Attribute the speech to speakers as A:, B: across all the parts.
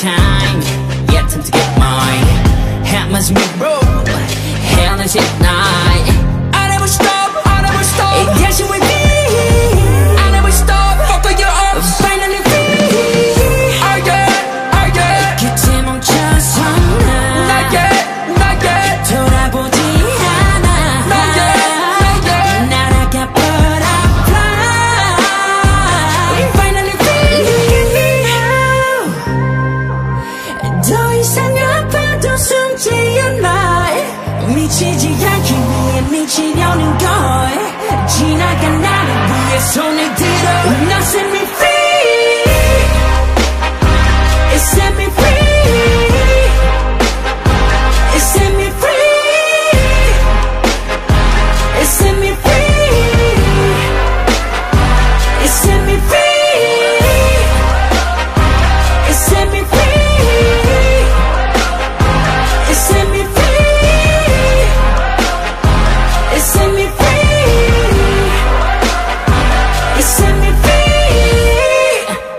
A: time. Yeah, time to get mine. Hammers me roll. Hell is it night. I never stop, I never stop. Dancing with me. I never stop. Fuck you up, finally free. Oh yeah, oh yeah. 끝이 멈춰서 not yet, not yet. 돌아보지 않아. Not yet, not yet. 날아가 butterfly. Finally free. 더 이상 아파도 숨지 않아. 미치지 않기 위해 미치려는 걸. 지나간 나를 위해 손을 들어. Now set me free. It set me free. It set me free. It set me free. It set me free. It set me free. It set me free. It set me free. It set me free.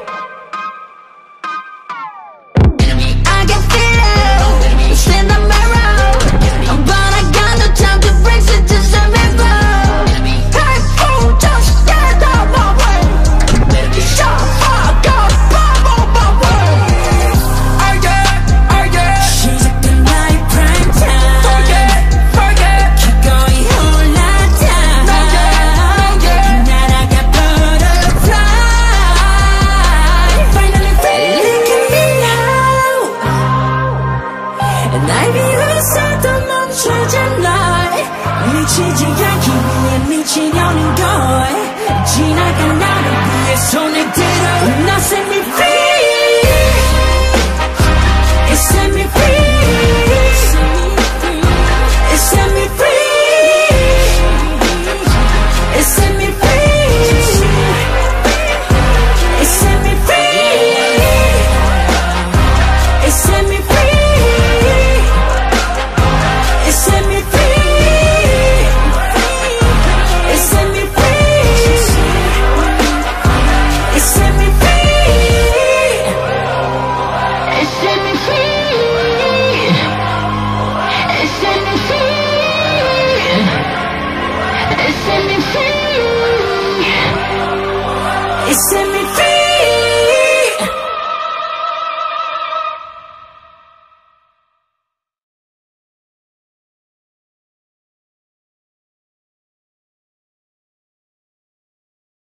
A: I can feel it. It's in the mirror. But I got no time to break it to set me free. Hey, fool, just get out my way. Shut up, go, on my way. Oh yeah, oh yeah. She's acting like prime time. Forget, forget. Keep going all night time. No yeah, 날아가 butterfly. Finally free. Look at me now. 날 비웃어도 멈추지 않아. 미치지 않아.